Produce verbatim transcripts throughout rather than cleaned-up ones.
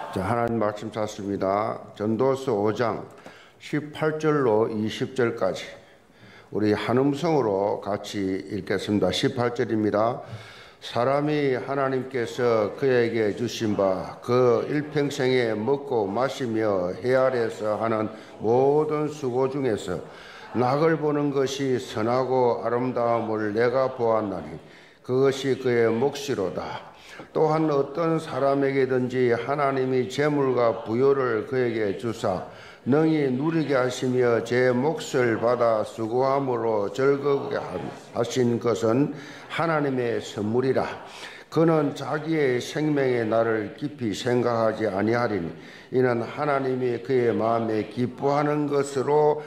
자, 하나님 말씀 찾습니다. 전도서 오 장 십팔 절로 이십 절까지 우리 한음성으로 같이 읽겠습니다. 십팔 절입니다. 사람이 하나님께서 그에게 주신 바 그 일평생에 먹고 마시며 해 아래서 하는 모든 수고 중에서 낙을 보는 것이 선하고 아름다움을 내가 보았나니 그것이 그의 몫이로다. 또한 어떤 사람에게든지 하나님이 재물과 부요를 그에게 주사 능히 누리게 하시며 제 몫을 받아 수고함으로 즐거게 하신 것은 하나님의 선물이라. 그는 자기의 생명의 날을 깊이 생각하지 아니하리니 이는 하나님이 그의 마음에 기뻐하는 것으로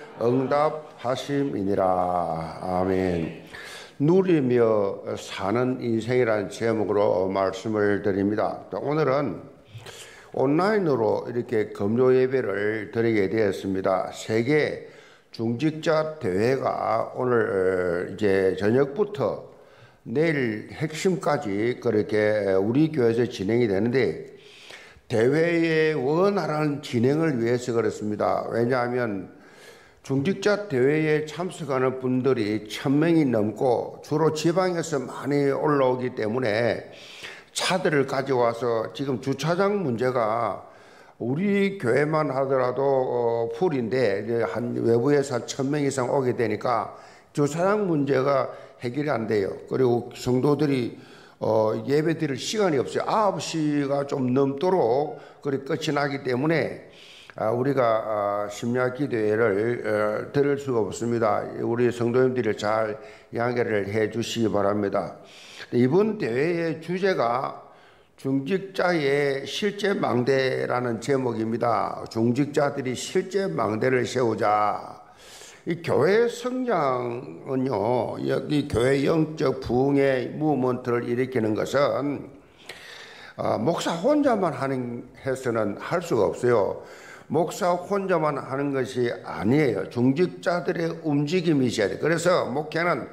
응답하심이니라. 아멘. 누리며 사는 인생이라는 제목으로 말씀을 드립니다. 오늘은 온라인으로 이렇게 금요 예배를 드리게 되었습니다. 세계 중직자 대회가 오늘 이제 저녁부터 내일 핵심까지 그렇게 우리 교회에서 진행이 되는데 대회의 원활한 진행을 위해서 그렇습니다. 왜냐하면 중직자 대회에 참석하는 분들이 천 명이 넘고 주로 지방에서 많이 올라오기 때문에 차들을 가져와서 지금 주차장 문제가 우리 교회만 하더라도 어, 풀인데 한 외부에서 한 천 명 이상 오게 되니까 주차장 문제가 해결이 안 돼요. 그리고 성도들이 어, 예배 드릴 시간이 없어요. 아홉 시가 좀 넘도록 그렇게 끝이 나기 때문에 아, 우리가 아, 심야 기도회를 어, 들을 수가 없습니다. 우리 성도님들이 잘 양해를 해 주시기 바랍니다. 이번 대회의 주제가 중직자의 실제 망대라는 제목입니다. 중직자들이 실제 망대를 세우자. 이 교회 성장은요, 여기 교회 영적 부흥의 무브먼트를 일으키는 것은 어, 목사 혼자만 하는 해서는 할 수가 없어요. 목사 혼자만 하는 것이 아니에요. 중직자들의 움직임이 있어야 돼요. 그래서 목회는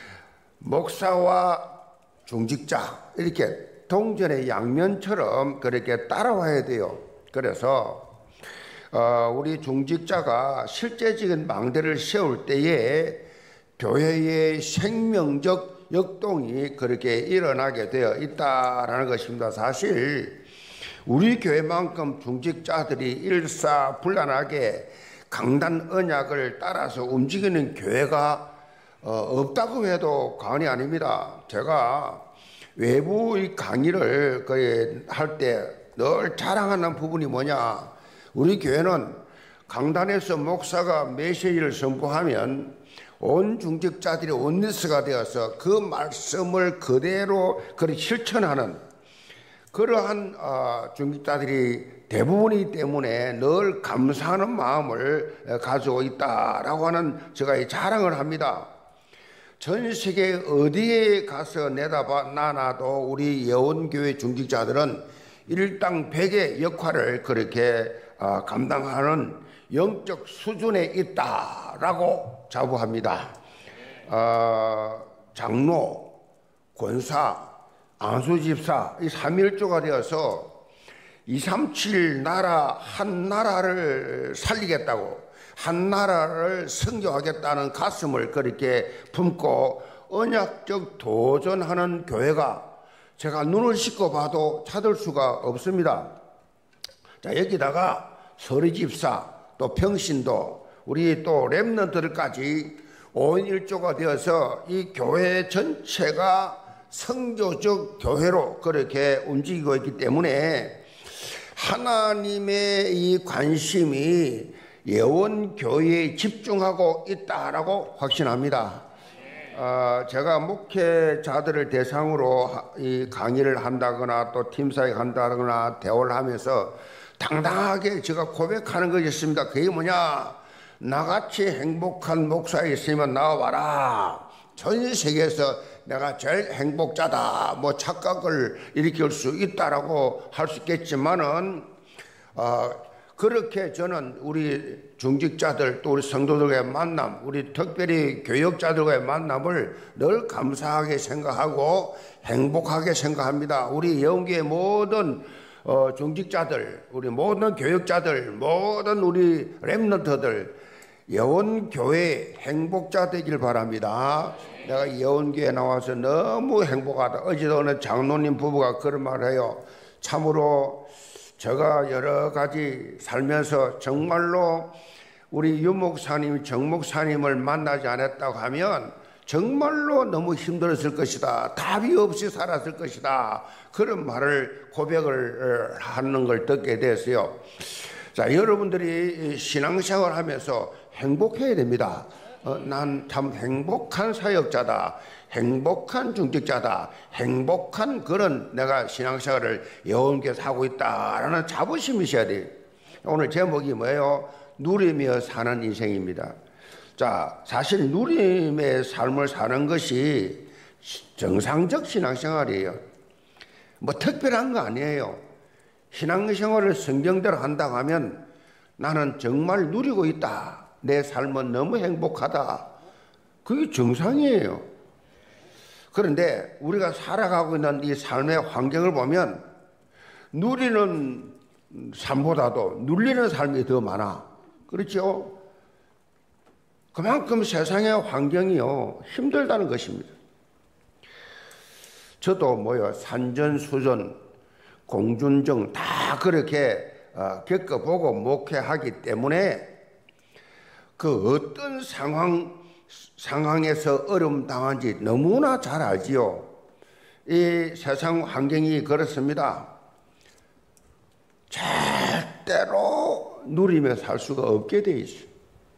목사와 중직자 이렇게 동전의 양면처럼 그렇게 따라와야 돼요. 그래서 어, 우리 중직자가 실제적인 망대를 세울 때에 교회의 생명적 역동이 그렇게 일어나게 되어 있다라는 것입니다. 사실 우리 교회만큼 중직자들이 일사불란하게 강단 언약을 따라서 움직이는 교회가 어, 없다고 해도 과언이 아닙니다. 제가 외부의 강의를 할 때 늘 자랑하는 부분이 뭐냐? 우리 교회는 강단에서 목사가 메시지를 선포하면 온 중직자들이 원리스가 되어서 그 말씀을 그대로 그렇게 실천하는 그러한 어, 중직자들이 대부분이기 때문에 늘 감사하는 마음을 가지고 있다라고 하는 제가 자랑을 합니다. 전 세계 어디에 가서 내다봐 나나도 우리 예원교회 중직자들은 일당 백의 역할을 그렇게 어, 감당하는 영적 수준에 있다라고 자부합니다. 어, 장로, 권사, 안수집사 이 삼일조가 되어서 이삼칠 나라 한 나라를 살리겠다고 한 나라를 선교하겠다는 가슴을 그렇게 품고 언약적 도전하는 교회가 제가 눈을 씻고 봐도 찾을 수가 없습니다. 자, 여기다가 서리집사 또 평신도 우리 또 렘넌트들까지 오인일조가 되어서 이 교회 전체가 선교적 교회로 그렇게 움직이고 있기 때문에 하나님의 이 관심이 예원교회에 집중하고 있다라고 확신합니다. 어, 제가 목회자들을 대상으로 이 강의를 한다거나 또 팀사역 한다거나 대화를 하면서 당당하게 제가 고백하는 것이 있습니다. 그게 뭐냐? 나같이 행복한 목사 있으면 나와봐라. 전 세계에서 내가 제일 행복자다 뭐 착각을 일으킬 수 있다라고 할 수 있겠지만은 어, 그렇게 저는 우리 중직자들 또 우리 성도들과의 만남, 우리 특별히 교역자들과의 만남을 늘 감사하게 생각하고 행복하게 생각합니다. 우리 영계의 모든 어, 중직자들, 우리 모든 교육자들, 모든 우리 렘넌트들 예원교회 행복자 되길 바랍니다. 내가 예원교회 나와서 너무 행복하다. 어제도 어느 장로님 부부가 그런 말을 해요. 참으로 제가 여러 가지 살면서 정말로 우리 유 목사님, 정 목사님을 만나지 않았다고 하면 정말로 너무 힘들었을 것이다. 답이 없이 살았을 것이다. 그런 말을 고백을 하는 걸 듣게 됐어요. 자, 여러분들이 신앙생활 하면서 행복해야 됩니다. 어, 난 참 행복한 사역자다. 행복한 중직자다. 행복한 그런 내가 신앙생활을 예원교회에서 하고 있다라는 자부심이 있어야 돼요. 오늘 제목이 뭐예요? 누리며 사는 인생입니다. 자, 사실 누림의 삶을 사는 것이 정상적 신앙생활이에요. 뭐 특별한 거 아니에요. 신앙생활을 성경대로 한다고 하면 나는 정말 누리고 있다. 내 삶은 너무 행복하다. 그게 정상이에요. 그런데 우리가 살아가고 있는 이 삶의 환경을 보면 누리는 삶보다도 눌리는 삶이 더 많아. 그렇죠? 그만큼 세상의 환경이요 힘들다는 것입니다. 저도 뭐요 산전수전, 공준정 다 그렇게 어, 겪어보고 목회하기 때문에 그 어떤 상황 상황에서 어려움 당한지 너무나 잘 알지요. 이 세상 환경이 그렇습니다. 절대로 누리며 살 수가 없게 돼 있어요.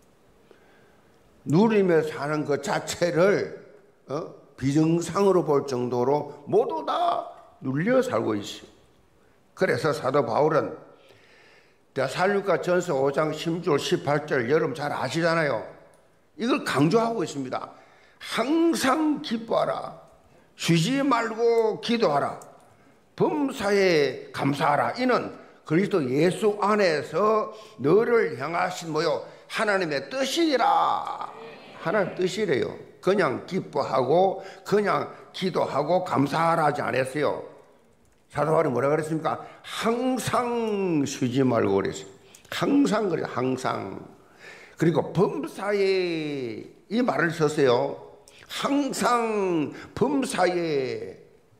누리며 사는 것 자체를 어? 비정상으로 볼 정도로 모두 다 눌려 살고 있어요. 그래서 사도 바울은 데살로니가 전서 오 장 십 절 십팔 절 여러분 잘 아시잖아요. 이걸 강조하고 있습니다. 항상 기뻐하라. 쉬지 말고 기도하라. 범사에 감사하라. 이는 그리스도 예수 안에서 너를 향하신 뭐요 하나님의 뜻이니라. 하나님 뜻이래요. 그냥 기뻐하고 그냥 기도하고 감사하라 하지 않았어요. 사도 바울이 뭐라 그랬습니까? 항상 쉬지 말고 그랬어요. 항상 그래요. 항상. 그리고 범사에 이 말을 썼어요. 항상 범사에.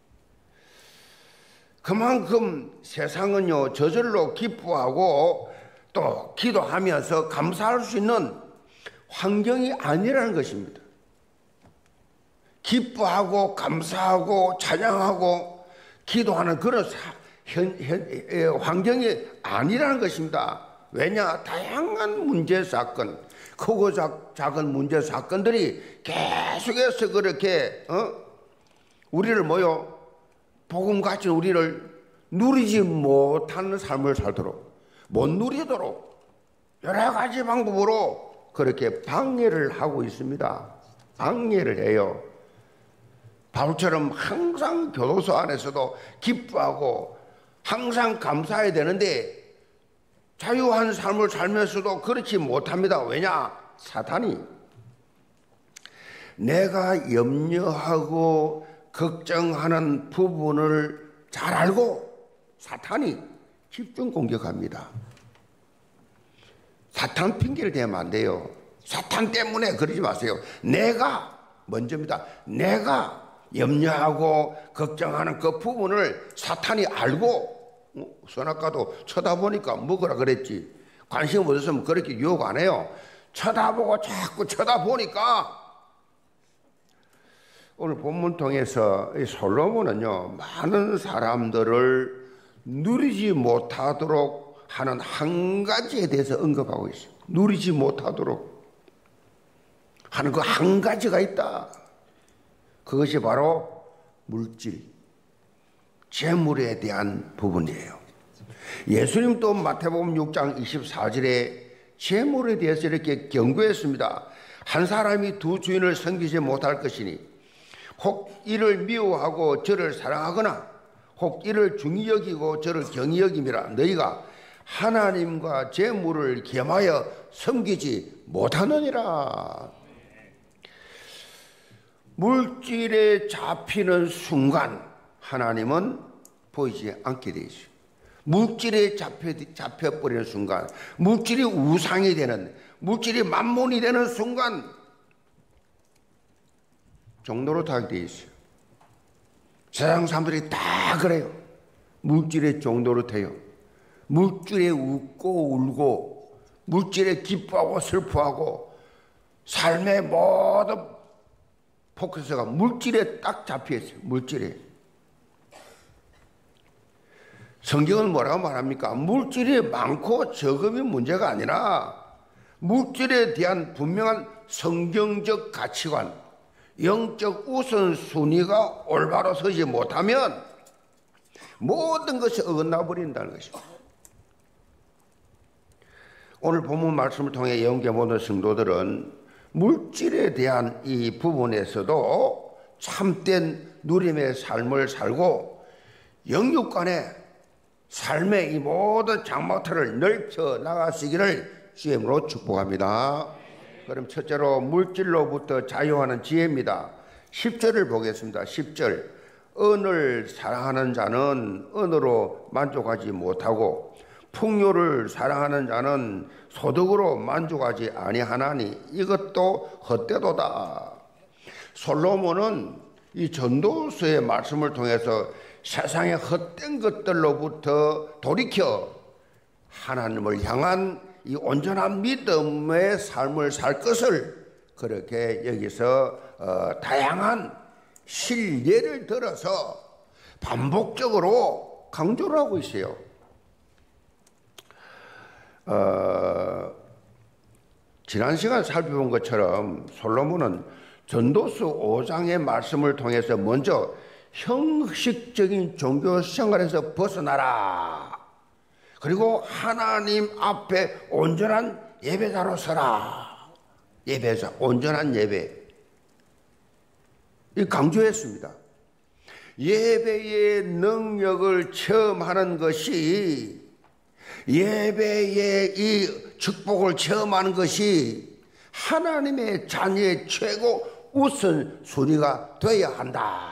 그만큼 세상은요 저절로 기뻐하고 또 기도하면서 감사할 수 있는 환경이 아니라는 것입니다. 기뻐하고 감사하고 찬양하고 기도하는 그런 사, 현, 현, 에, 환경이 아니라는 것입니다. 왜냐? 다양한 문제 사건, 크고 작, 작은 문제 사건들이 계속해서 그렇게 어? 우리를 뭐요? 복음 가진 우리를 누리지 못하는 삶을 살도록 못 누리도록 여러 가지 방법으로 그렇게 방해를 하고 있습니다. 방해를 해요. 바울처럼 항상 교도소 안에서도 기뻐하고 항상 감사해야 되는데 자유한 삶을 살면서도 그렇지 못합니다. 왜냐? 사탄이 내가 염려하고 걱정하는 부분을 잘 알고 사탄이 집중 공격합니다. 사탄 핑계를 대면 안 돼요. 사탄 때문에 그러지 마세요. 내가 먼저입니다. 내가 염려하고 걱정하는 그 부분을 사탄이 알고 어, 선악과도 쳐다보니까 먹으라 그랬지. 관심 없었으면 그렇게 유혹 안 해요. 쳐다보고 자꾸 쳐다보니까 오늘 본문 통해서 이 솔로몬은요 많은 사람들을 누리지 못하도록 하는 한 가지에 대해서 언급하고 있어요. 누리지 못하도록 하는 그 한 가지가 있다. 그것이 바로 물질, 재물에 대한 부분이에요. 예수님도 마태복음 육 장 이십사 절에 재물에 대해서 이렇게 경고했습니다. 한 사람이 두 주인을 섬기지 못할 것이니 혹 이를 미워하고 저를 사랑하거나 혹 이를 중히 여기고 저를 경히 여김이라. 너희가 하나님과 재물을 겸하여 섬기지 못하느니라. 물질에 잡히는 순간 하나님은 보이지 않게 되어 있어요. 물질에 잡혀, 잡혀버리는 순간, 물질이 우상이 되는, 물질이 만몬이 되는 순간 종로로 타게 돼 있어요. 세상 사람들이 다 그래요. 물질의 종로로 돼요. 물질에 웃고 울고, 물질에 기뻐하고 슬퍼하고, 삶의 모든 포커스가 물질에 딱 잡혀 있어요. 물질에. 성경은 뭐라고 말합니까? 물질이 많고 적음이 문제가 아니라 물질에 대한 분명한 성경적 가치관, 영적 우선순위가 올바로 서지 못하면 모든 것이 어긋나 버린다는 것입니다. 오늘 본문 말씀을 통해 연결해보는 성도들은 물질에 대한 이 부분에서도 참된 누림의 삶을 살고 영육간에 삶의 이 모든 장막틀을 넓혀 나가시기를 주임으로 축복합니다. 그럼 첫째로 물질로부터 자유하는 지혜입니다. 십 절을 보겠습니다. 십 절. 은을 사랑하는 자는 은으로 만족하지 못하고 풍요를 사랑하는 자는 소득으로 만족하지 아니하나니 이것도 헛되도다. 솔로몬은 이 전도서의 말씀을 통해서 세상의 헛된 것들로부터 돌이켜 하나님을 향한 이 온전한 믿음의 삶을 살 것을 그렇게 여기서 어, 다양한 실례를 들어서 반복적으로 강조를 하고 있어요. 어, 지난 시간 살펴본 것처럼 솔로몬은 전도서 오 장의 말씀을 통해서 먼저 형식적인 종교 생활에서 벗어나라. 그리고 하나님 앞에 온전한 예배자로 서라. 예배자, 온전한 예배. 이 강조했습니다. 예배의 능력을 체험하는 것이, 예배의 이 축복을 체험하는 것이 하나님의 자녀의 최고 우선순위가 되어야 한다.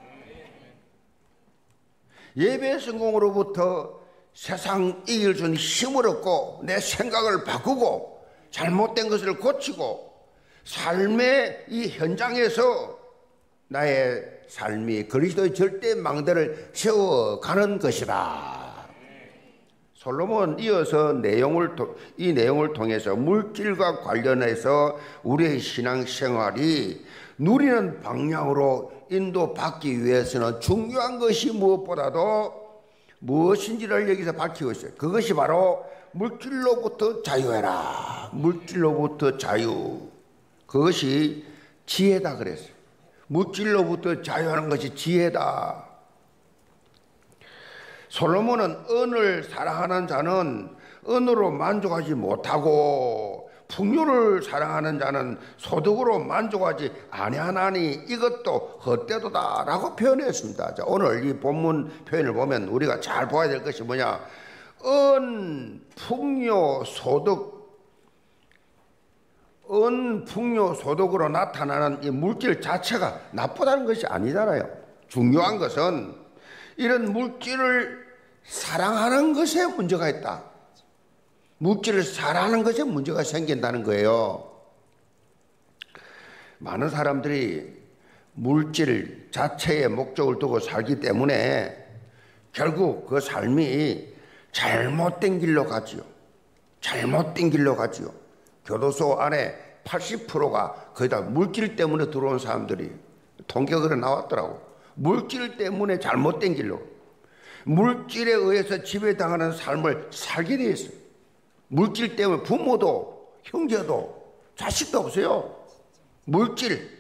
예배 성공으로부터 세상 이길 수 있는 힘을 얻고 내 생각을 바꾸고 잘못된 것을 고치고 삶의 이 현장에서 나의 삶이 그리스도의 절대 망대를 세워가는 것이다. 솔로몬 이어서 내용을, 이 내용을 통해서 물질과 관련해서 우리의 신앙생활이 누리는 방향으로 인도받기 위해서는 중요한 것이 무엇보다도 무엇인지를 여기서 밝히고 있어요. 그것이 바로 물질로부터 자유해라. 물질로부터 자유. 그것이 지혜다 그랬어요. 물질로부터 자유하는 것이 지혜다. 솔로몬은 은을 사랑하는 자는 은으로 만족하지 못하고 풍요를 사랑하는 자는 소득으로 만족하지 아니하나니 이것도 헛되도다 라고 표현했습니다. 자, 오늘 이 본문 표현을 보면 우리가 잘 봐야 될 것이 뭐냐, 은, 풍요, 소득, 은, 풍요, 소득으로 나타나는 이 물질 자체가 나쁘다는 것이 아니잖아요. 중요한 것은 이런 물질을 사랑하는 것에 문제가 있다. 물질을 사랑하는 것에 문제가 생긴다는 거예요. 많은 사람들이 물질 자체의 목적을 두고 살기 때문에 결국 그 삶이 잘못된 길로 가지요. 잘못된 길로 가지요. 교도소 안에 팔십 퍼센트가 거의 다 물질 때문에 들어온 사람들이 통계가 나왔더라고. 물질 때문에 잘못된 길로, 물질에 의해서 지배당하는 삶을 살게 돼 있어요. 물질 때문에 부모도 형제도 자식도 없어요. 물질.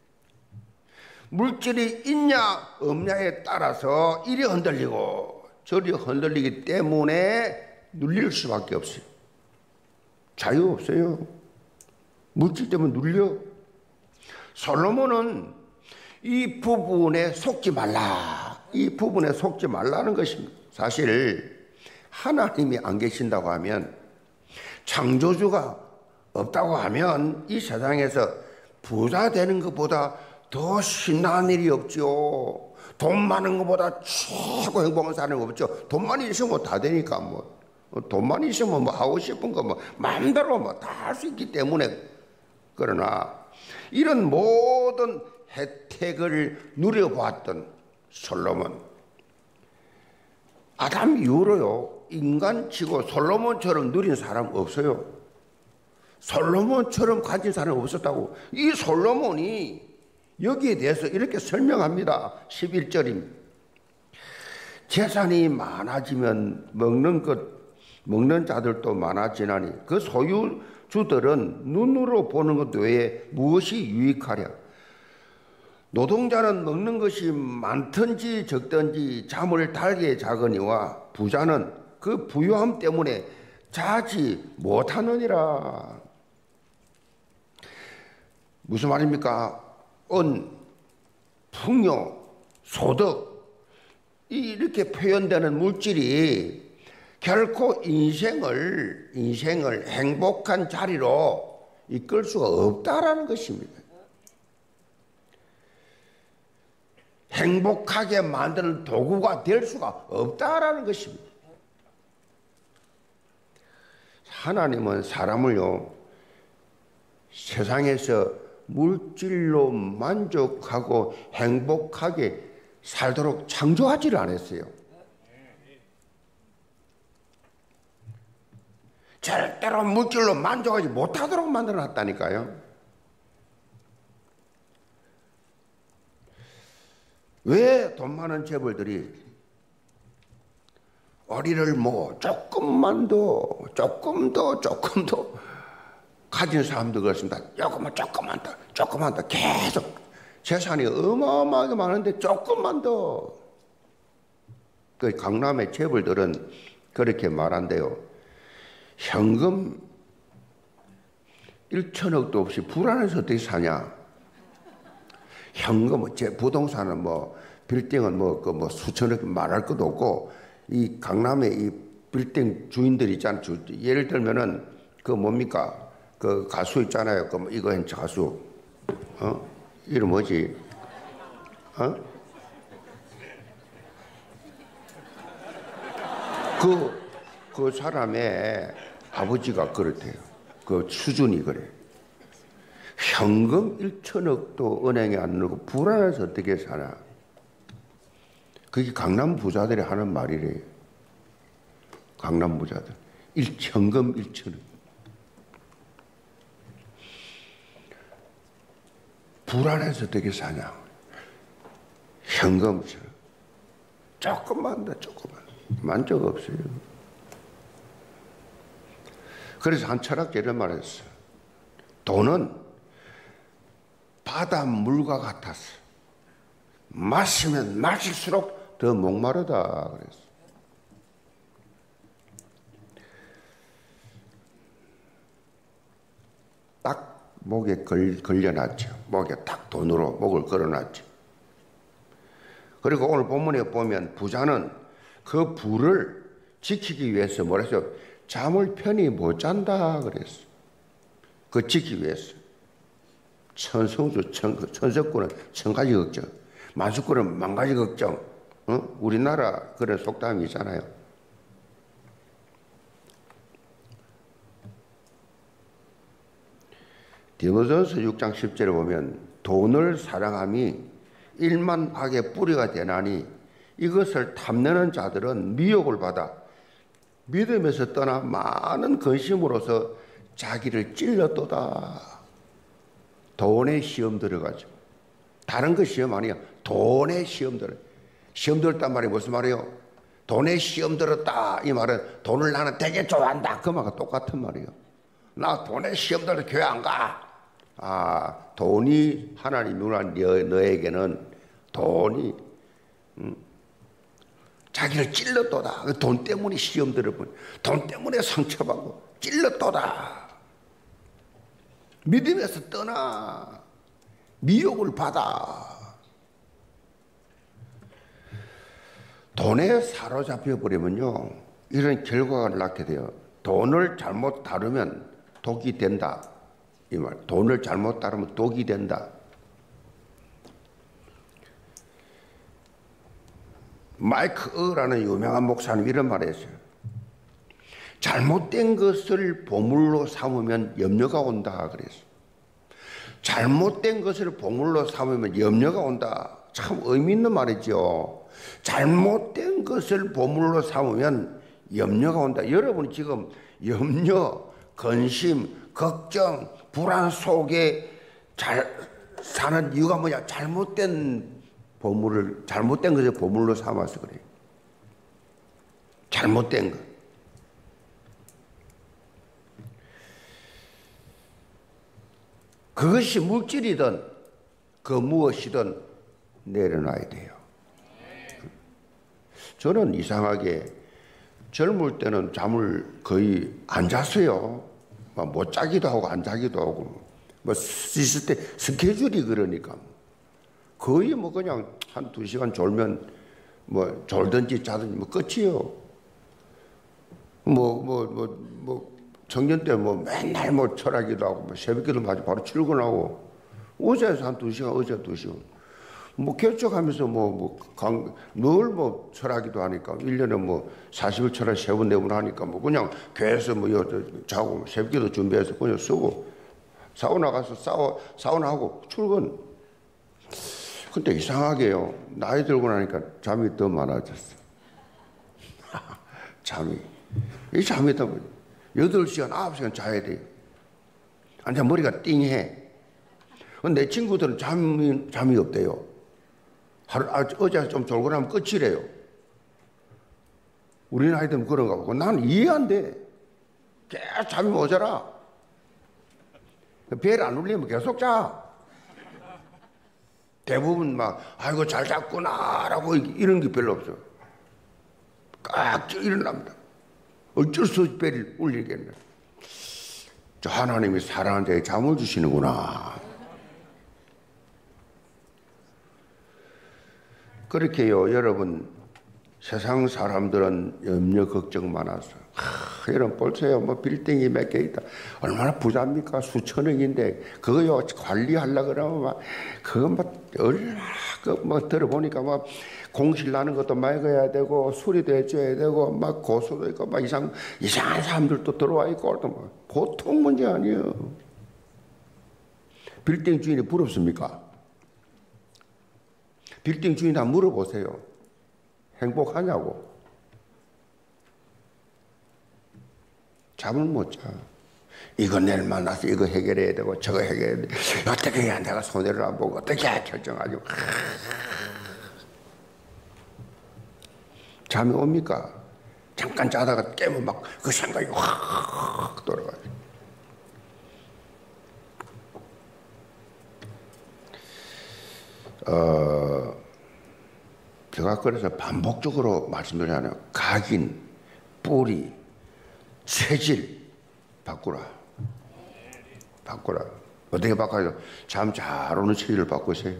물질이 있냐 없냐에 따라서 이리 흔들리고 저리 흔들리기 때문에 눌릴 수밖에 없어요. 자유 없어요. 물질 때문에 눌려. 솔로몬은 이 부분에 속지 말라. 이 부분에 속지 말라는 것입니다. 사실 하나님이 안 계신다고 하면, 창조주가 없다고 하면 이 세상에서 부자 되는 것보다 더 신나는 일이 없죠. 돈 많은 것보다 최고 행복한 사람이 없죠. 돈만 있으면 다 되니까 뭐. 돈만 있으면 뭐 하고 싶은 거 뭐 마음대로 뭐 다 할 수 있기 때문에. 그러나 이런 모든 혜택을 누려봤던 솔로몬, 아담 이후로요 인간치고 솔로몬처럼 누린 사람 없어요. 솔로몬처럼 가진 사람이 없었다고. 이 솔로몬이 여기에 대해서 이렇게 설명합니다. 십일 절입니다. 재산이 많아지면 먹는 것 먹는 자들도 많아지나니 그 소유주들은 눈으로 보는 것 외에 무엇이 유익하랴. 노동자는 먹는 것이 많든지 적든지 잠을 달게 자거니와 부자는 그 부유함 때문에 자지 못하느니라. 무슨 말입니까? 은, 풍요, 소득 이렇게 표현되는 물질이 결코 인생을 인생을 행복한 자리로 이끌 수가 없다라는 것입니다. 행복하게 만드는 도구가 될 수가 없다라는 것입니다. 하나님은 사람을요 세상에서 물질로 만족하고 행복하게 살도록 창조하지를 않았어요. 절대로 물질로 만족하지 못하도록 만들어놨다니까요. 왜 돈 많은 재벌들이 어리를 뭐 조금만 더 조금 더 조금 더 가진 사람도 그렇습니다. 조금만 조금만 더 조금만 더 계속 재산이 어마어마하게 많은데 조금만 더. 그 강남의 재벌들은 그렇게 말한대요. 현금 일천억도 없이 불안해서 어떻게 사냐. 현금, 제 부동산은 뭐, 빌딩은 뭐, 그 뭐 수천억 말할 것도 없고, 이 강남의 이 빌딩 주인들 있잖아요. 주, 예를 들면은, 그 뭡니까? 그 가수 있잖아요. 그 이거 한 가수. 어? 이름 뭐지? 어? 그, 그 사람의 아버지가 그렇대요. 그 수준이 그래. 현금 일천억도 은행에 안 넣고 불안해서 어떻게 사나. 그게 강남 부자들이 하는 말이래요. 강남 부자들. 일, 현금 일천억. 불안해서 어떻게 사냐. 현금 조금만 더 조금만. 만족 없어요. 그래서 한 철학자 이런 말을 했어요. 돈은 바닷물과 같았어. 마시면 마실수록 더 목마르다 그랬어. 딱 목에 걸, 걸려놨죠. 목에 딱 돈으로 목을 걸어놨죠. 그리고 오늘 본문에 보면 부자는 그 부를 지키기 위해서 뭐랬어요? 잠을 편히 못 잔다 그랬어. 그 지키기 위해서. 천성주, 천, 천석군은 천 가지 걱정, 만수군은 만 가지 걱정. 어? 우리나라 그런 속담이 있잖아요. 디모데전서 육 장 십 절에 보면 돈을 사랑함이 일만 악의 뿌리가 되나니 이것을 탐내는 자들은 미혹을 받아 믿음에서 떠나 많은 근심으로서 자기를 찔렀도다. 돈에 시험 들어가죠. 다른 거 시험 아니야. 돈에 시험 들어. 시험 들었단 말이 무슨 말이에요? 돈에 시험 들었다. 이 말은 돈을 나는 되게 좋아한다. 그 말과 똑같은 말이에요. 나 돈에 시험 들어 교회 안 가. 아, 돈이 하나님 누나 너, 너에게는 돈이 음, 자기를 찔렀도다. 돈 때문에 시험 들어본. 돈 때문에 상처받고 찔렀도다. 믿음에서 떠나. 미혹을 받아. 돈에 사로잡혀 버리면요 이런 결과가 낳게 돼요. 돈을 잘못 다루면 독이 된다. 이 말. 돈을 잘못 다루면 독이 된다. 마이크 어라는 유명한 목사님 이런 말을 했어요. 잘못된 것을 보물로 삼으면 염려가 온다 그랬어요. 잘못된 것을 보물로 삼으면 염려가 온다. 참 의미 있는 말이죠. 잘못된 것을 보물로 삼으면 염려가 온다. 여러분 지금 염려, 근심, 걱정, 불안 속에 잘 사는 이유가 뭐냐? 잘못된 보물을, 잘못된 것을 보물로 삼아서 그래요. 잘못된 것. 그것이 물질이든 그 무엇이든 내려놔야 돼요. 저는 이상하게 젊을 때는 잠을 거의 안 잤어요. 못 자기도 하고 안 자기도 하고 뭐 있을 때 스케줄이 그러니까 거의 뭐 그냥 한 두 시간 졸면 뭐 졸든지 자든지 뭐 끝이요. 뭐 뭐 뭐 뭐 청년 때 뭐 맨날 뭐 철학기도 하고 뭐 새벽기도 마치 바로 출근하고 어제서 한 두 시간 어제 두 시간 뭐 개척하면서 뭐뭐늘 뭐 철학기도 하니까 일 년에 뭐 사십 일 철학 세 번 네 번 하니까 뭐 그냥 교회에서 뭐 자고 새벽기도 준비해서 그냥 쓰고 사우나 가서 사우 사우나 하고 출근. 근데 이상하게요. 나이 들고 나니까 잠이 더 많아졌어. 잠이 이 잠이 더 여덟 시간 아홉 시간 자야 돼요. 완전 머리가 띵해. 내 친구들은 잠이 잠이 없대요. 하루 아, 어제 좀 졸고 나면 끝이래요. 우리 나이 되면 그런가 보고 나는 이해 안 돼. 계속 잠이 모자라. 벨 안 울리면 계속 자. 대부분 막 아이고 잘 잤구나라고 이런 게 별로 없어. 깍 일어납니다. 어쩔 수 없이 벨이 울리겠네. 저 하나님이 사랑하는 자에게 잠을 주시는구나. 그렇게요. 여러분 세상 사람들은 염려 걱정 많아서 하, 여러분 볼세요. 뭐 빌딩이 몇 개 있다. 얼마나 부자입니까? 수천억인데 그거요 관리하려고 그러면 막 그거 막 얼마나 그뭐 들어보니까 막 공실 나는 것도 막아야 되고 수리도 해줘야 되고 막 고소도 있고 막 이상 이상한 사람들도 들어와 있고 또 뭐 보통 문제 아니에요. 빌딩 주인이 부럽습니까? 빌딩 주인한테 물어보세요. 행복하냐고. 잠을 못 자. 이거 내일 만나서 이거 해결해야 되고 저거 해결해야 돼. 어떻게 해야 내가 손해를 안 보고 어떻게 해야 결정하고. 잠이 옵니까? 잠깐 자다가 깨면 막 그 생각이 확 돌아가요. 어, 제가 그래서 반복적으로 말씀드리잖아요. 각인, 뿌리, 체질 바꾸라. 바꾸라. 어떻게 바꿔요? 잠 잘 오는 체질을 바꾸세요.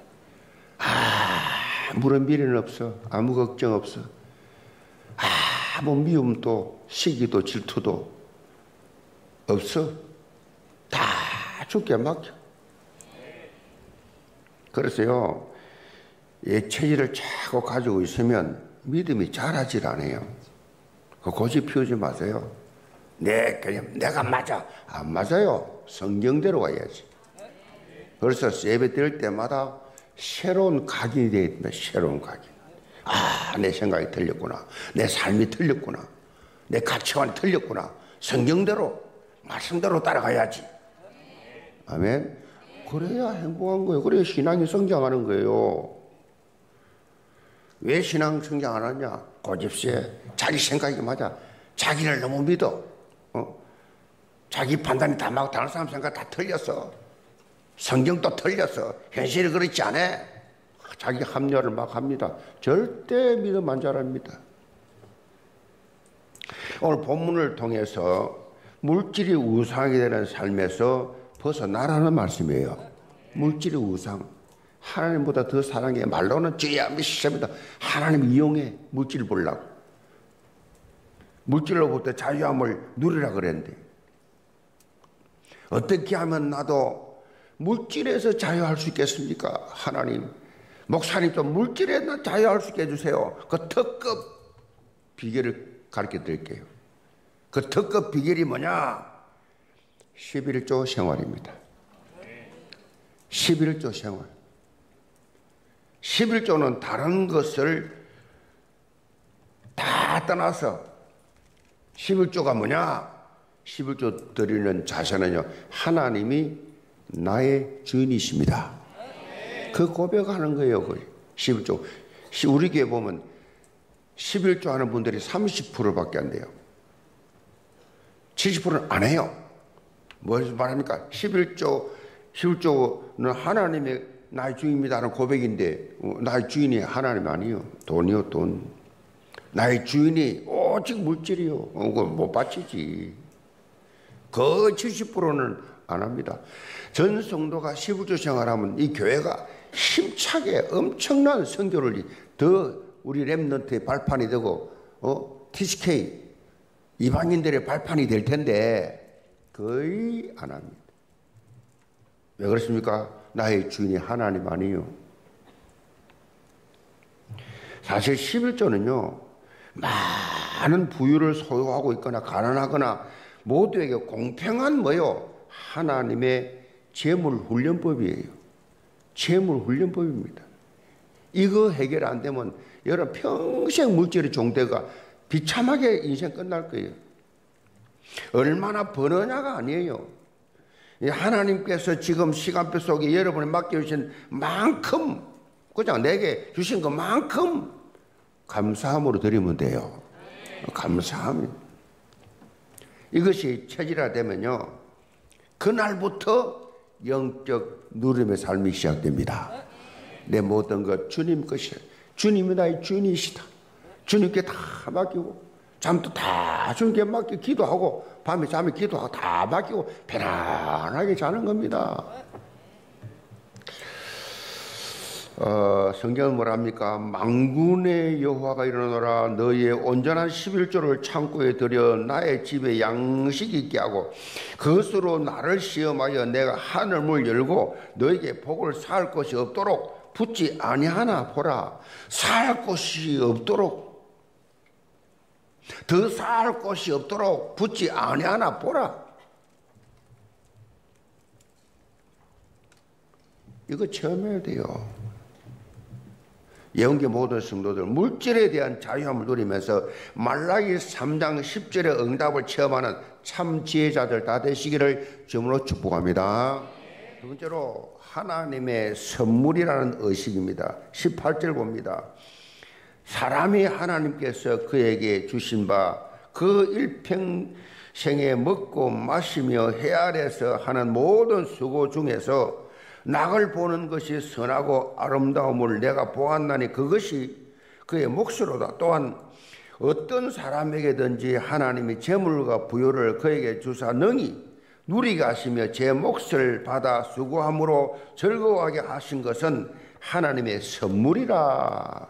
아무런 미래는 없어. 아무 걱정 없어. 아무 미움도 시기도 질투도 없어. 다 죽게 맡겨. 그래서요, 이 체질을 자꾸 가지고 있으면 믿음이 자라질 않아요. 그 고집 피우지 마세요. 네, 그냥 내가 맞아. 안 맞아요. 성경대로 가야지. 그래서 예배 드릴 때마다 새로운 각인이 되어 있습니다. 새로운 각인. 아, 내 생각이 틀렸구나. 내 삶이 틀렸구나. 내 가치관이 틀렸구나. 성경대로, 말씀대로 따라가야지. 아멘. 그래야 행복한 거예요. 그래야 신앙이 성장하는 거예요. 왜 신앙 성장 안 하냐? 고집세. 자기 생각이 맞아. 자기를 너무 믿어. 어? 자기 판단이 다 맞고 다른 사람 생각 다 틀렸어. 성경도 틀렸어. 현실이 그렇지 않아. 자기 합리화를 막 합니다. 절대 믿음 안 자랍니다. 오늘 본문을 통해서 물질이 우상이 되는 삶에서 벗어나라는 말씀이에요. 물질이 우상. 하나님보다 더 사랑해. 말로는 죄야 미십니다. 하나님 이용해. 물질 보려고. 물질로부터 자유함을 누리라 그랬는데 어떻게 하면 나도 물질에서 자유할 수 있겠습니까? 하나님 목사님 좀 물질에 자유할 수 있게 해주세요. 그 특급 비결을 가르쳐 드릴게요. 그 특급 비결이 뭐냐? 십일조 생활입니다. 십일조 생활. 십일조는 다른 것을 다 떠나서 십일조가 뭐냐? 십일조 드리는 자세는요, 하나님이 나의 주인이십니다. 그 고백하는 거예요. 그 십일조. 우리 교회 보면 십일조 하는 분들이 삼십 퍼센트밖에 안 돼요. 칠십 퍼센트는 안 해요. 무엇을 말합니까? 십일조, 십일조는 하나님의 나의 주인입니다라는 고백인데, 나의 주인이 하나님 아니요. 돈이요, 돈. 나의 주인이 오직 물질이요. 그거 못 바치지. 그 칠십 퍼센트는 안 합니다. 전 성도가 십일조 생활하면 이 교회가 힘차게 엄청난 선교를 더 우리 렘넌트의 발판이 되고, 어? 티씨케이 이방인들의 발판이 될 텐데 거의 안 합니다. 왜 그렇습니까? 나의 주인이 하나님 아니요. 사실 십일조는요, 많은 부유를 소유하고 있거나 가난하거나 모두에게 공평한 뭐요? 하나님의 재물 훈련법이에요. 재물 훈련법입니다. 이거 해결 안 되면 여러분 평생 물질의 종대가 비참하게 인생 끝날 거예요. 얼마나 버느냐가 아니에요. 하나님께서 지금 시간표 속에 여러분이 맡겨주신 만큼, 그냥 내게 주신 것만큼 감사함으로 드리면 돼요. 감사함. 이것이 체질화되면요, 그날부터 영적 누림의 삶이 시작됩니다. 내 모든 것 주님 것이야. 주님이 나의 주인이시다. 주님께 다 맡기고, 잠도 다 주님께 맡기고, 기도하고, 밤에 잠에 기도하고 다 맡기고 편안하게 자는 겁니다. 어, 성경은 뭐랍니까? 만군의 여호와가 일어나라. 너희의 온전한 십일조를 창고에 들여 나의 집에 양식 있게 하고 그것으로 나를 시험하여 내가 하늘문을 열고 너에게 복을 쌓을 것이 없도록 붙지 아니하나 보라. 쌓을 것이 없도록, 더 쌓을 것이 없도록 붙지 아니하나 보라. 이거 체험해야 돼요. 예언계 모든 성도들 물질에 대한 자유함을 누리면서 말라기 삼 장 십 절의 응답을 체험하는 참 지혜자들 다 되시기를 주님으로 축복합니다. 두 번째로 하나님의 선물이라는 의식입니다. 십팔 절 봅니다. 사람이 하나님께서 그에게 주신 바 그 일평생에 먹고 마시며 해 아래서 하는 모든 수고 중에서 낙을 보는 것이 선하고 아름다움을 내가 보았나니 그것이 그의 몫이로다. 또한 어떤 사람에게든지 하나님이 재물과 부요를 그에게 주사 능히 누리게 하시며 제 몫을 받아 수고함으로 즐거워하게 하신 것은 하나님의 선물이라.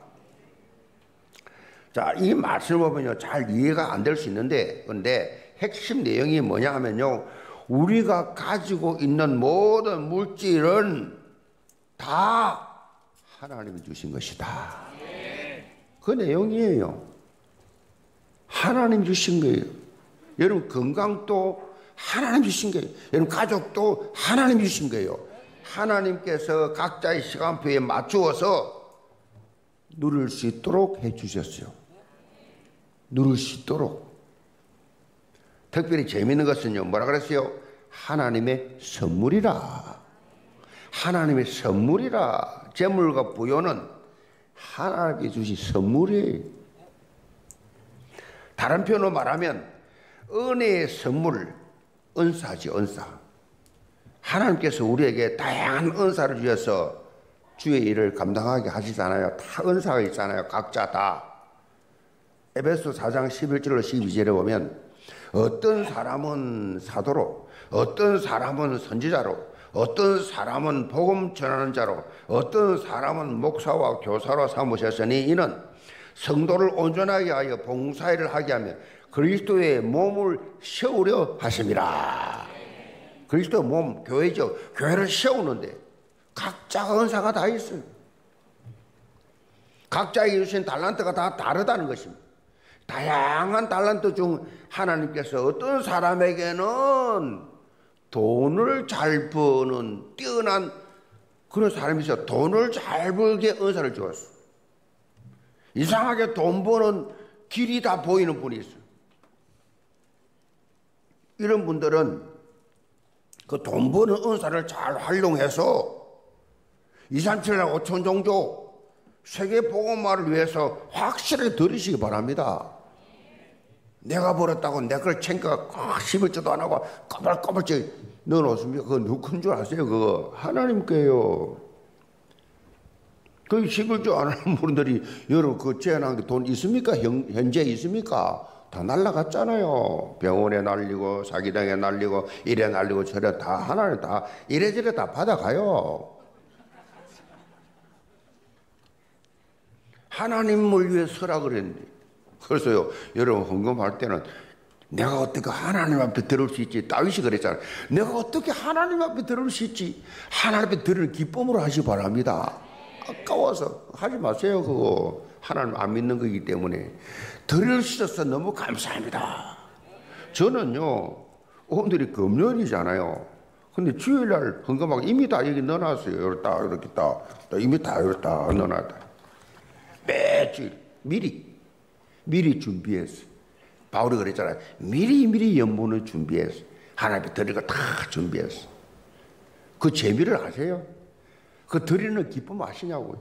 자, 이 말씀을 보면요, 잘 이해가 안 될 수 있는데, 근데 핵심 내용이 뭐냐 하면요, 우리가 가지고 있는 모든 물질은 다 하나님이 주신 것이다. 그 내용이에요. 하나님 주신 거예요. 여러분 건강도 하나님 주신 거예요. 여러분 가족도 하나님 주신 거예요. 하나님께서 각자의 시간표에 맞추어서 누릴 수 있도록 해주셨어요. 누릴 수 있도록. 특별히 재미있는 것은요, 뭐라 그랬어요? 하나님의 선물이라. 하나님의 선물이라. 재물과 부요는 하나님께 주신 선물이에요. 다른 표현으로 말하면 은혜의 선물, 은사지, 은사. 하나님께서 우리에게 다양한 은사를 주셔서 주의 일을 감당하게 하시잖아요. 다 은사가 있잖아요. 각자 다. 에베소 사 장 십일 절로 십이 절에 보면 어떤 사람은 사도로, 어떤 사람은 선지자로, 어떤 사람은 복음 전하는 자로, 어떤 사람은 목사와 교사로 삼으셨으니 이는 성도를 온전하게 하여 봉사일을 하게 하며 그리스도의 몸을 세우려 하심이라. 그리스도의 몸, 교회죠. 교회를 세우는데 각자가 은사가 다 있어요. 각자에게 주신 달란트가 다 다르다는 것입니다. 다양한 달란트 중 하나님께서 어떤 사람에게는 돈을 잘 버는 뛰어난 그런 사람이 있어요. 돈을 잘 벌게 은사를 주었어. 이상하게 돈 버는 길이 다 보이는 분이 있어요. 이런 분들은 그 돈 버는 은사를 잘 활용해서 이삼칠오 오천 종족 세계 복음화를 위해서 확실하게 들으시기 바랍니다. 내가 벌었다고 내 걸 챙겨 씹을지도 안 하고 꺼벌꺼벌 넣어놓습니까? 그거 누군 줄 아세요? 그거 하나님 거예요. 그 씹을 줄 아는 분들이 여러분 그 재난한 게 돈 있습니까? 현, 현재 있습니까? 다 날라갔잖아요. 병원에 날리고 사기당에 날리고 이래 날리고 저래 다 하나님 다 이래저래 다 받아가요. 하나님을 위해 서라 그랬는데 그래서요 여러분 헌금할 때는 내가 어떻게 하나님 앞에 들을 수 있지? 다윗이 그랬잖아요. 내가 어떻게 하나님 앞에 들을 수 있지? 하나님 앞에 들을 기쁨으로 하시기 바랍니다. 아까워서 하지 마세요. 그거 하나님 안 믿는 거기 때문에. 들을 수 있어서 너무 감사합니다. 저는요 오늘이 금요일이잖아요. 근데 주일날 헌금하고 이미 다 여기 넣어놨어요. 이렇게 딱 이렇게 딱 이미 다 이렇게 딱 넣어놨다. 매주일 미리 미리 준비했어. 바울이 그랬잖아요. 미리 미리 연문을 준비했어. 하나님 드릴 거 다 준비했어. 그 재미를 아세요? 그 드리는 기쁨 아시냐고.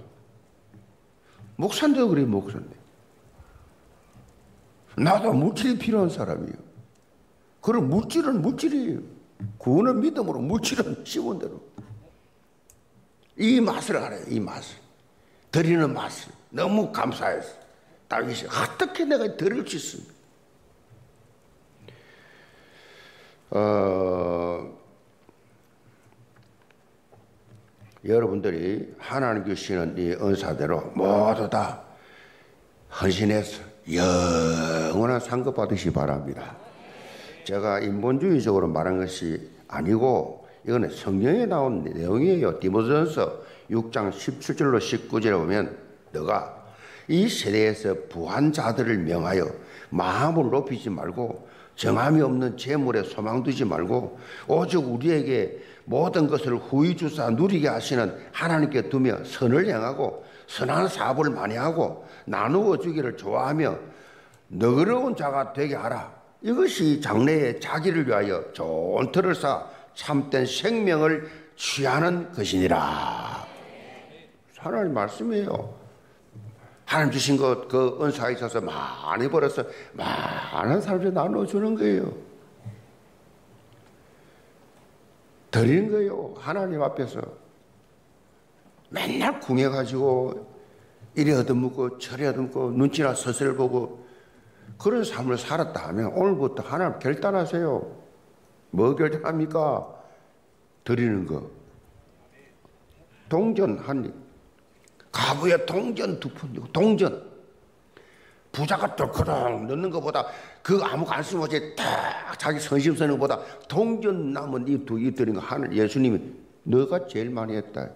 목사인데도 그래. 목사인데 나도 물질이 필요한 사람이에요. 그럼 물질은 물질이에요. 구원은 믿음으로, 물질은 씹은 대로. 이 맛을 알아요. 이 맛을 드리는 맛을 너무 감사해서 다윗이 어떻게 내가 드릴 수 있습니까? 어, 여러분들이 하나님 주시는 이 은사대로 모두 다 헌신해서 영원한 상급 받으시기 바랍니다. 제가 인본주의적으로 말한 것이 아니고 이거는 성경에 나온 내용이에요. 디모데전서 육 장 십칠 절로 십구 절에 보면 너가 이 세대에서 부한 자들을 명하여 마음을 높이지 말고 정함이 없는 재물에 소망 두지 말고 오직 우리에게 모든 것을 후히 주사 누리게 하시는 하나님께 두며 선을 행하고 선한 사업을 많이 하고 나누어 주기를 좋아하며 너그러운 자가 되게 하라. 이것이 장래에 자기를 위하여 좋은 터를 쌓아 참된 생명을 취하는 것이니라. 하나님 말씀이에요. 하나님 주신 것, 그 은사에 있어서 많이 벌어서 많은 사람들이 나눠주는 거예요. 드리는 거예요. 하나님 앞에서. 맨날 궁해가지고 이래 얻어먹고 저래 얻어먹고 눈치나 서슬 보고 그런 삶을 살았다 하면 오늘부터 하나님 결단하세요. 뭐 결단합니까? 드리는 거. 동전 한 입. 가부에 동전 두 푼, 동전. 부자가 덜커덩 넣는 것보다 그 아무것도 안 쓰면 어째 딱 자기 선심 쓰는 것보다 동전 남은 이 두 이 드린 거 하늘 예수님이 너가 제일 많이 했다.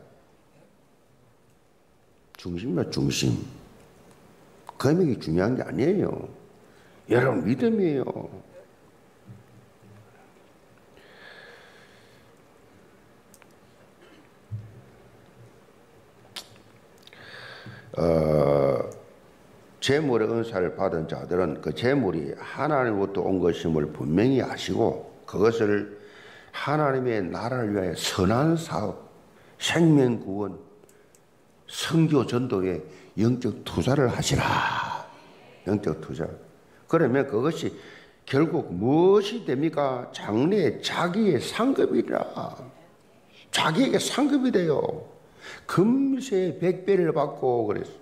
중심이야 중심. 금액이 중요한 게 아니에요. 여러분 믿음이에요. 어, 재물의 은사를 받은 자들은 그 재물이 하나님으로부터 온 것임을 분명히 아시고 그것을 하나님의 나라를 위하여 선한 사업, 생명구원, 선교 전도에 영적 투자를 하시라. 영적 투자. 그러면 그것이 결국 무엇이 됩니까? 장래에 자기의 상급이라. 자기에게 상급이 돼요. 금세 백배를 받고 그랬어요.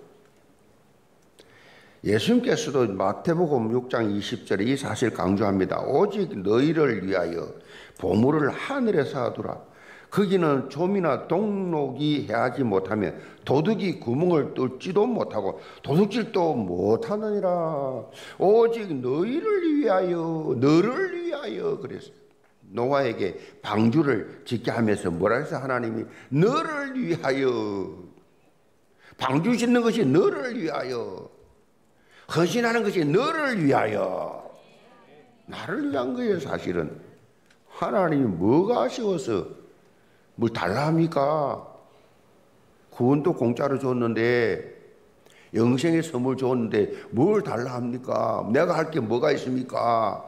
예수님께서도 마태복음 육 장 이십 절에 이 사실 강조합니다. 오직 너희를 위하여 보물을 하늘에서 하두라. 거기는 좀이나 동록이 해하지 못하며 도둑이 구멍을 뚫지도 못하고 도둑질도 못하느니라. 오직 너희를 위하여 너를 위하여 그랬어요. 노아에게 방주를 짓게 하면서 뭐라 해서 하나님이 너를 위하여 방주 짓는 것이 너를 위하여, 헌신하는 것이 너를 위하여, 나를 위한 거예요. 사실은 하나님이 뭐가 아쉬워서 뭘 달라 합니까? 구원도 공짜로 줬는데, 영생의 선물 줬는데 뭘 달라 합니까? 내가 할 게 뭐가 있습니까?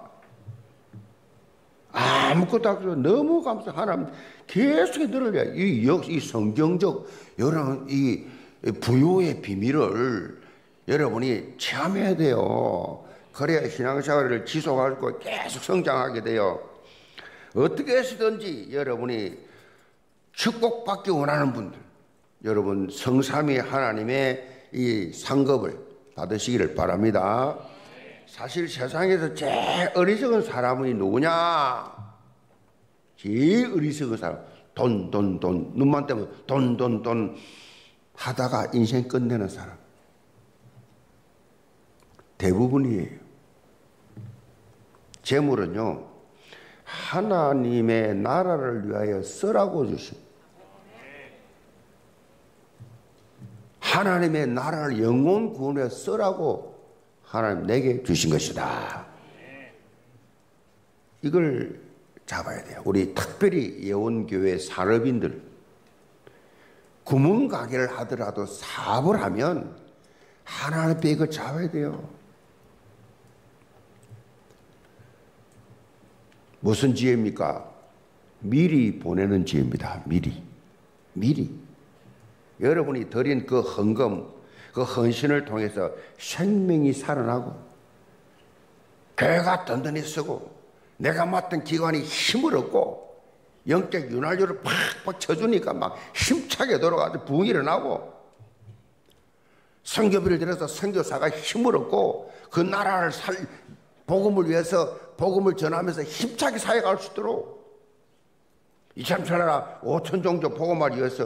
아무것도 없어. 너무 감사. 하나님 계속 너를 위해 이, 이 성경적 여러 이 부요의 비밀을 여러분이 체험해야 돼요. 그래야 신앙생활을 지속하고 계속 성장하게 돼요. 어떻게 해서든지 여러분이 축복받기 원하는 분들, 여러분 성삼위 하나님의 이 상급을 받으시기를 바랍니다. 사실 세상에서 제일 어리석은 사람이 누구냐? 제일 어리석은 사람, 돈, 돈, 돈, 눈만 뜨면 돈, 돈, 돈 하다가 인생 끝내는 사람 대부분이에요. 재물은요, 하나님의 나라를 위하여 쓰라고 주십니다. 하나님의 나라를 영혼 구원에 쓰라고 하나님 내게 주신 것이다. 이걸 잡아야 돼요. 우리 특별히 예원교회 산업인들, 구멍가게를 하더라도 사업을 하면 하나님 앞에 이거 잡아야 돼요. 무슨 지혜입니까? 미리 보내는 지혜입니다. 미리. 미리. 여러분이 드린 그 헌금, 그 헌신을 통해서 생명이 살아나고, 교회가 든든히 쓰고, 내가 맡은 기관이 힘을 얻고, 영적 윤활유를 팍팍 쳐주니까 막 힘차게 돌아가서 부흥이 일어나고, 선교비를 들여서 선교사가 힘을 얻고, 그 나라를 살, 복음을 위해서 복음을 전하면서 힘차게 사역할 수 있도록, 이천천 나라 오천 종족 복음을 위해서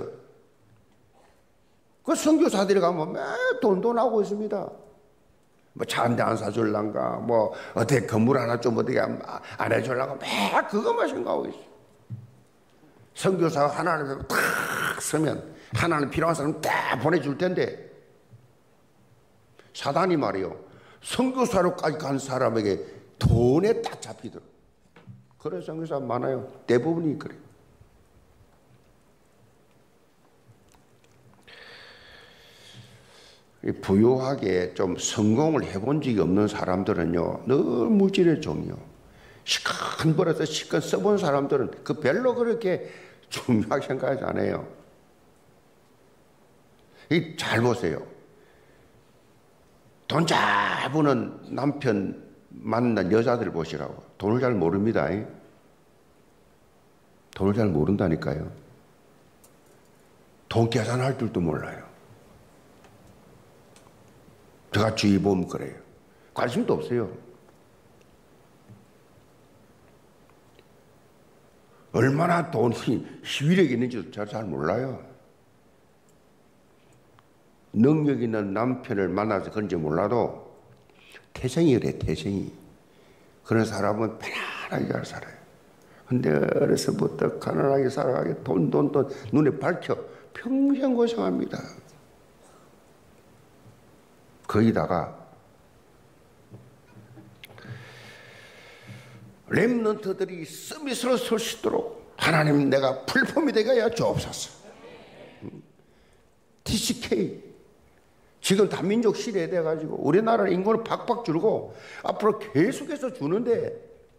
그 선교사들이 가면 매 돈도 나오고 있습니다. 뭐 차 한 대 안 사줄란가, 뭐 어떻게 건물 하나 좀 어떻게 안 해줄란가, 매 그것만 생각하고 있어요. 선교사가 하나님 앞에 탁 서면 하나님 필요한 사람 딱 보내줄 텐데, 사단이 말이요, 선교사로까지 간 사람에게 돈에 딱 잡히도록. 그래 선교사 많아요. 대부분이 그래요. 부유하게 좀 성공을 해본 적이 없는 사람들은요, 늘 물질의 종이요. 시큰 벌어서 시큰 써본 사람들은 그 별로 그렇게 중요하게 생각하지 않아요. 이 잘 보세요. 돈 잘 버는 남편 만난 여자들 보시라고. 돈을 잘 모릅니다. 돈을 잘 모른다니까요. 돈 계산할 줄도 몰라요. 제가 주위 보면 그래요. 관심도 없어요. 얼마나 돈이 시위력이 있는지도 잘, 잘 몰라요. 능력 있는 남편을 만나서 그런지 몰라도 태생이 그래, 태생이. 그런 사람은 편안하게 잘 살아요. 근데 어려서부터 가난하게 살아가게 돈, 돈, 돈 눈에 밝혀 평생 고생합니다. 거기다가 렘넌트들이 서밋으로 설 수 있도록 하나님 내가 플랫폼이 되게 주옵소서. 티씨케이 지금 다민족 시대에 돼가지고 우리나라는 인구를 박박 줄고 앞으로 계속해서 주는데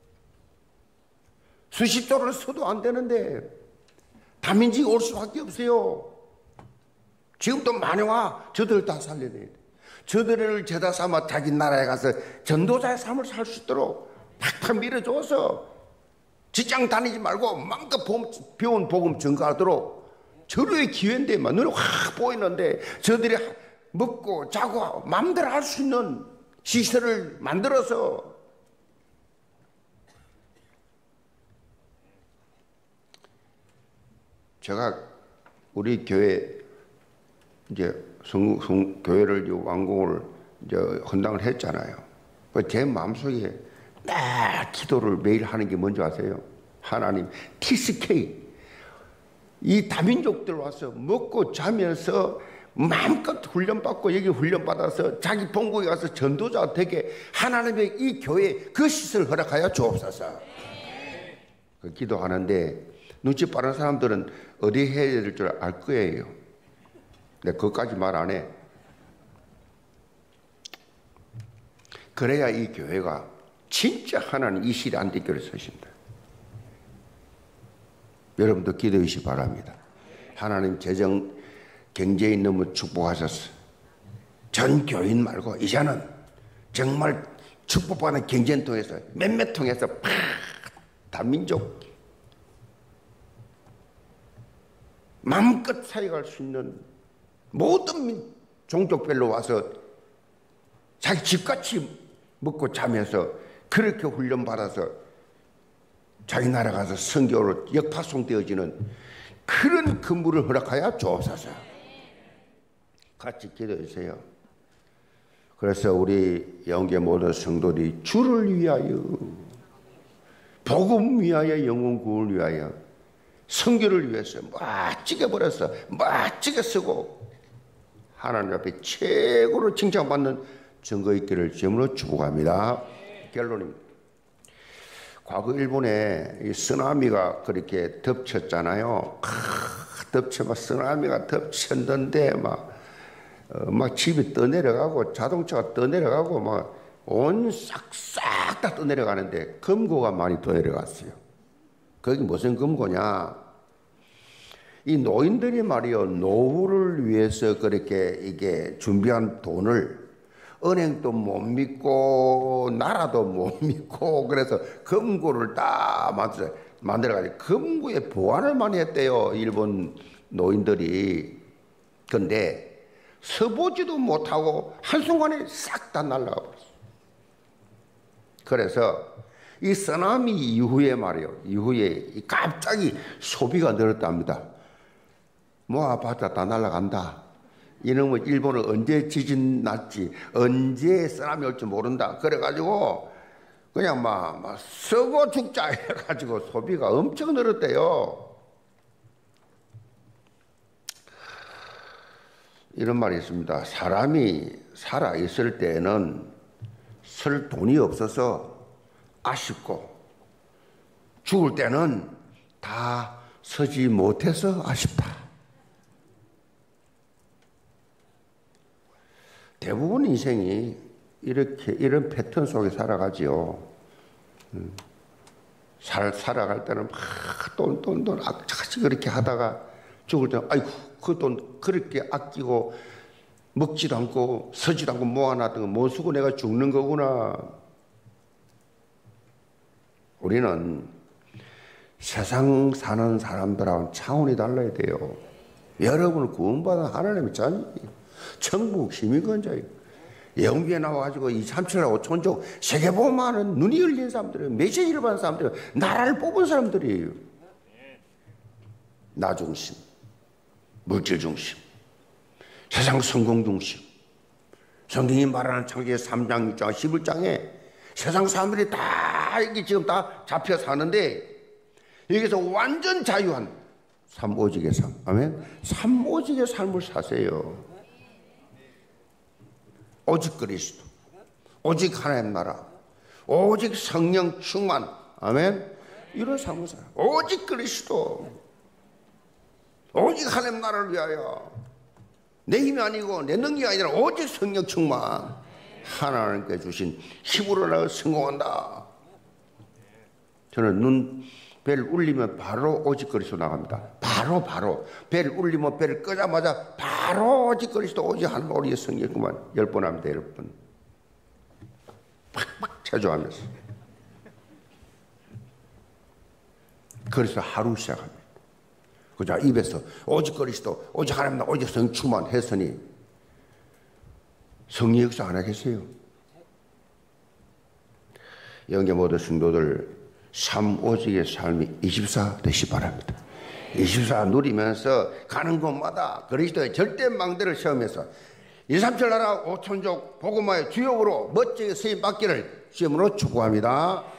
수십 조를 써도 안 되는데 다민족이 올 수밖에 없어요. 지금도 많이 와. 저들 다 살려야 돼. 저들을 죄다 삼아 자기 나라에 가서 전도자의 삶을 살 수 있도록 팍팍 밀어줘서 직장 다니지 말고 마음껏 배운 복음 증거하도록 저로의 기회인데 막 눈에 확 보이는데 저들이 먹고 자고 마음대로 할 수 있는 시설을 만들어서 제가 우리 교회 이제 성, 성, 교회를 완공을 이제 헌당을 했잖아요. 제 마음속에 딱 기도를 매일 하는 게 뭔지 아세요? 하나님, 티씨케이 이 다민족들 와서 먹고 자면서 마음껏 훈련받고 여기 훈련받아서 자기 본국에 가서 전도자가 되게 하나님의 이 교회에 그 시설을 허락하여 주옵소서. 그 기도하는데 눈치 빠른 사람들은 어디 해야 될 줄 알 거예요. 근데 그것까지 말 안 해. 그래야 이 교회가 진짜 하나님 이 시대 안디교를 서신다. 여러분도 기도해 주시기 바랍니다. 하나님 재정 경제에 너무 축복하셨어. 전 교인 말고 이제는 정말 축복받는 경제를 통해서 몇몇 통해서 팍 다민족 마음껏 사역할 수 있는 모든 종족별로 와서 자기 집같이 먹고 자면서 그렇게 훈련받아서 자기 나라 가서 선교로 역파송되어지는 그런 근무를 허락하여 주옵소서. 같이 기도해 주세요. 그래서 우리 영계 모든 성도들이 주를 위하여, 복음 위하여, 영혼 구원을 위하여, 선교를 위해서 멋지게 벌어서 멋지게 쓰고 하나님 앞에 최고로 칭찬받는 증거 있기를 주님으로 축복합니다. 결론입니다. 과거 일본에 이 쓰나미가 그렇게 덮쳤잖아요. 크, 덮쳐막 쓰나미가 덮쳤는데 막, 어, 막 집이 떠내려가고 자동차가 떠내려가고 막 온 싹싹 다 떠내려가는데 금고가 많이 떠내려갔어요. 거기 무슨 금고냐? 이 노인들이 말이요, 노후를 위해서 그렇게 이게 준비한 돈을 은행도 못 믿고 나라도 못 믿고 그래서 금고를 딱 만들어 만들어가지고 금고에 보관을 많이 했대요, 일본 노인들이. 근데 서보지도 못하고 한순간에 싹 다 날아가 버렸어. 그래서 이 쓰나미 이후에 말이요, 이후에 갑자기 소비가 늘었답니다. 모아봤자 다 날아간다. 이놈의 일본은 언제 지진 났지, 언제 쓰나미 올지 모른다. 그래가지고 그냥 막, 막 쓰고 죽자 해가지고 소비가 엄청 늘었대요. 이런 말이 있습니다. 사람이 살아있을 때는 쓸 돈이 없어서 아쉽고 죽을 때는 다 서지 못해서 아쉽다. 대부분 인생이 이렇게 이런 패턴 속에 살아가지요. 음. 살 살아갈 때는 막 돈 돈 돈 악착같이 그렇게 하다가 죽을 때 아이고 그 돈 그렇게 아끼고 먹지도 않고 서지도 않고 모아놨던 거 못 쓰고 내가 죽는 거구나. 우리는 세상 사는 사람들하고는 차원이 달라야 돼요. 여러분을 구원받은 하나님의 자녀, 천국 시민권자예요. 영국에 나와가지고 이 삼천하고 천족 세계보험하는 눈이 열린 사람들이에요. 메시지를 받은 사람들이에요. 나라를 뽑은 사람들이에요. 나 중심, 물질 중심, 세상 성공 중심. 성경이 말하는 창세기 삼 장, 육 장, 십일 장에 세상 사람들이 다 이게 지금 다 잡혀 사는데 여기서 완전 자유한 삼오직의 삶, 아멘. 삼오직의 삶을 사세요. 오직 그리스도, 오직 하나님 나라, 오직 성령 충만, 아멘. 이런 삶을 살아. 오직 그리스도, 오직 하나님 나라를 위하여. 내 힘이 아니고 내 능력이 아니라 오직 성령 충만. 하나님께 주신 힘으로 나가 성공한다. 저는 눈 벨 울리면 바로 오직 그리스도 나갑니다. 바로 바로 벨 울리면 벨 끄자마자 바로 오직 그리스도, 오직 하나님, 우리의 성령 그만 열 번 합니다. 여러분 팍팍 체조하면서 그래서 하루 시작합니다. 그자 입에서 오직 그리스도, 오직 하나님, 오직 성령 충만 했으니 성령 역사 안 하겠어요? 영계 모든 성도들 삼오직의 삶이 이십사 되시 바랍니다. 이십사 누리면서 가는 곳마다 그리스도의 절대 망대를 세우면서 이삼칠 나라 오천족 복음화의 주역으로 멋지게 쓰임 받기를 주님으로 축복합니다.